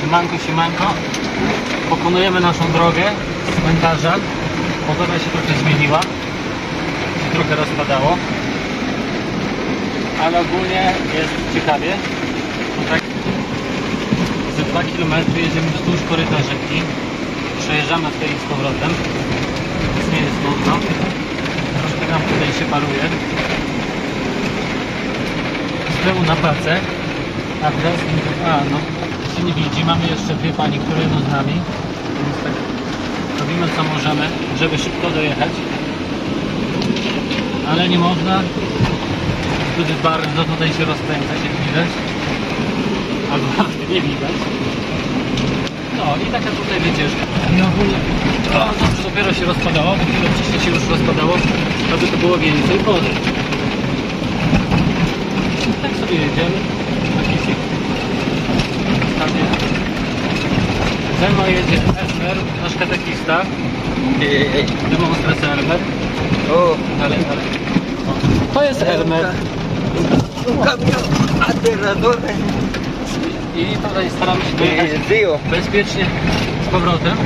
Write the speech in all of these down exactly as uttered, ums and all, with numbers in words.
Siemanko, siemanko. Pokonujemy naszą drogę z cmentarza. Pogoda się trochę zmieniła. Się trochę rozpadało. Ale ogólnie jest ciekawie. Tak ze dwa kilometry jedziemy wzdłuż koryta rzeki. Przejeżdżamy tutaj z powrotem. Więc nie jest nudno. Troszkę nam tutaj się paruje. Z tyłu na pracę. A teraz, a no, się nie widzi. Mamy jeszcze dwie pani, które jedą z nami. Więc tak robimy co możemy, żeby szybko dojechać. Ale nie można zbyt bardzo tutaj się rozkręcać, jak widać. Albo nie widać. No i taka tutaj wycieczka. I ogólnie to dobrze dopiero się rozpadało, bo chwilę wcześniej się już rozpadało, aby to było więcej wody. Tak sobie jedziemy. Ze mną jedzie Elmer, nasz katekista. Demonstracja Elmer. O, dalej, dalej. O. To jest Elmer. I tutaj staramy się dojechać bezpiecznie z powrotem.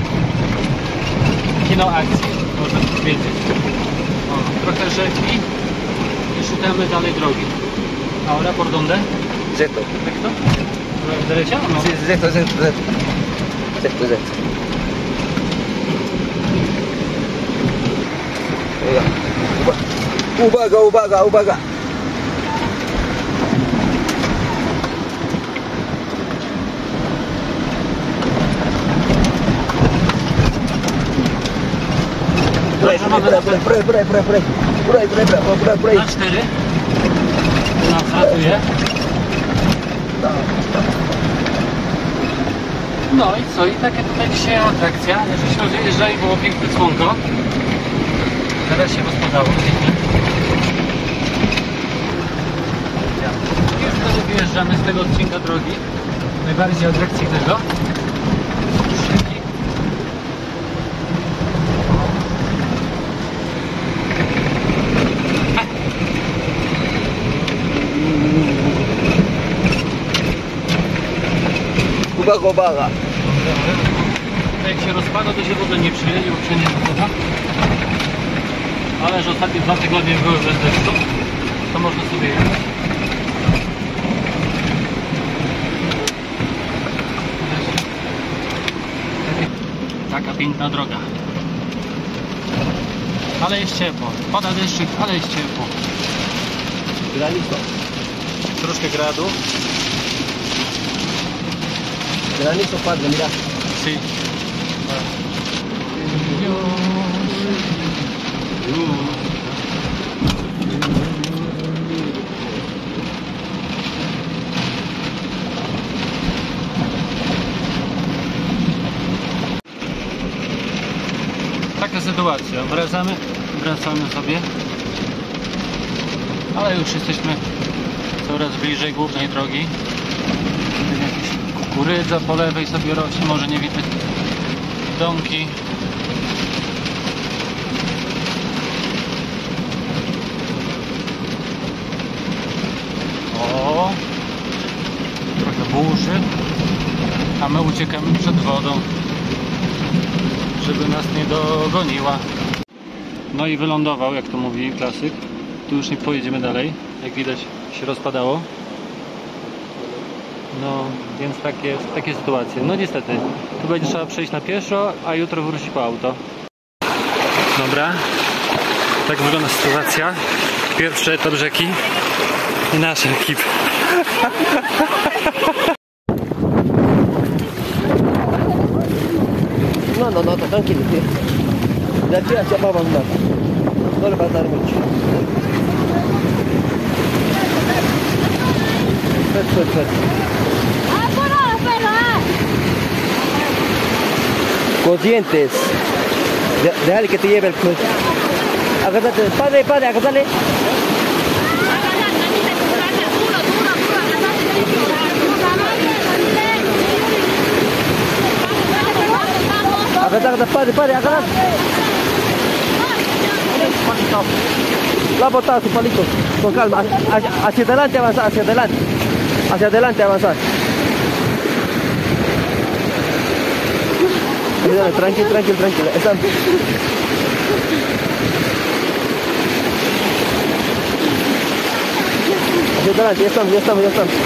Kino akcji, można powiedzieć. O, trochę rzeki i szukamy dalej drogi. Ahora, ¿por dónde? Zeto. Jak to? ¿Derecha o no? Sí, zeto, zeto, zeto. Zeto, zeto. Uwaga, uwaga, uwaga. Prej, prej, prej, prej, prej, prej, prej, prej, prej, prej. Na cztery. Nas ratuje. No i co? I taka tutaj dzisiaj atrakcja. Żeśmy wyjeżdżali, było piękne słonko. Teraz się rozpadało. Już wtedy wyjeżdżamy z tego odcinka drogi. Najbardziej atrakcyjnego. Uwaga, uwaga. Jak się rozpada, to się w ogóle nie przyjedzie, bo wszędzie jest woda. Ale że ostatnie dwa tygodnie były bez deszczu, to można sobie jechać. Taka piękna droga. Ale jest ciepło. Pada deszczyk, ale jest ciepło. Granico. Troszkę gradu. Granico padre, mira. Sí. Taka sytuacja. Wracamy, wracamy sobie. Ale już jesteśmy coraz bliżej głównej drogi. Kukurydza po lewej sobie rośnie, może nie widać domki. O, trochę burzy, a my uciekamy przed wodą, żeby nas nie dogoniła. No i wylądował, jak to mówi klasyk. Tu już nie pojedziemy dalej, jak widać się rozpadało. No, więc takie, takie sytuacje. No niestety, tu będzie trzeba przejść na pieszo, a jutro wróci po auto. Dobra, tak wygląda sytuacja. Pierwszy etap rzeki i nasza ekipa. No, no, no, to tranquilo, tío. De aquí hacia abajo vamos a andar. No le va a dar mucho. Perfecto, perfecto. Con dientes. De, déjale que te lleve el coche. Agárrate, padre, padre, agárrate. Agárrate, padre, padre, agárrate. Va a botar su palito. Con calma. Hacia, hacia adelante avanzar, hacia adelante. Hacia adelante avanzar. dale, tranquil, tranquil, tranquil. Están... Hacia adelante, ya estamos, ya estamos, ya estamos.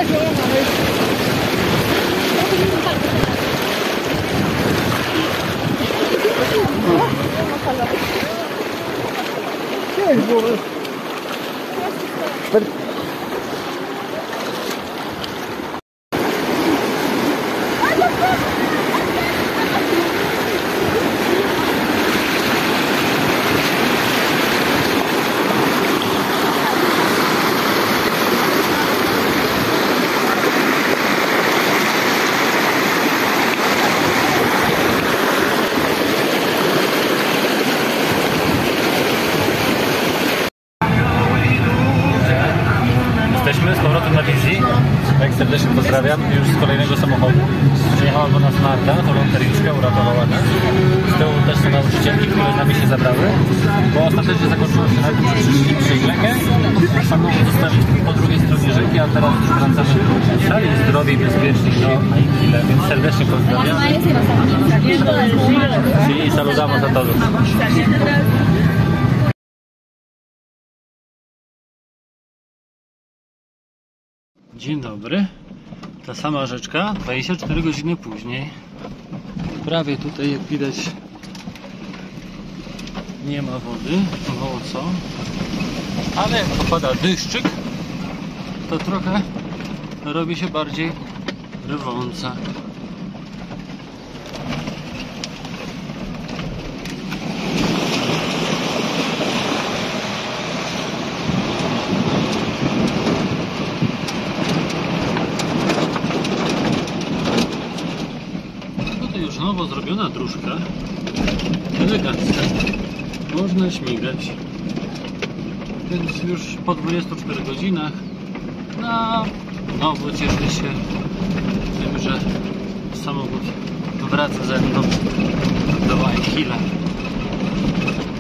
Pero... Jesteśmy z powrotem na wizji. Tak serdecznie pozdrawiam już z kolejnego samochodu. Przyjechała do nas Marta, wolontariuszka, uratowała nas. Z tyłu też są nauczycielki, które z nami się zabrały. Bo ostatecznie zakończyło się na tym, że przyszli przez rzekę. Samochód zostawiliśmy po drugiej stronie rzeki, a teraz już wracamy do sali zdrowiej, bezpiecznej do Aikile. Więc serdecznie pozdrawiam. I saludamos a todos. Dzień dobry, ta sama rzeczka, dwadzieścia cztery godziny później. Prawie tutaj, jak widać, nie ma wody, mało co. Ale jak popada deszczyk, to trochę robi się bardziej rwąca. Już nowo zrobiona dróżka, elegancka, można śmigać, więc już po dwudziestu czterech godzinach na nowo cieszę się tym, że samochód wraca ze mną do Aikile.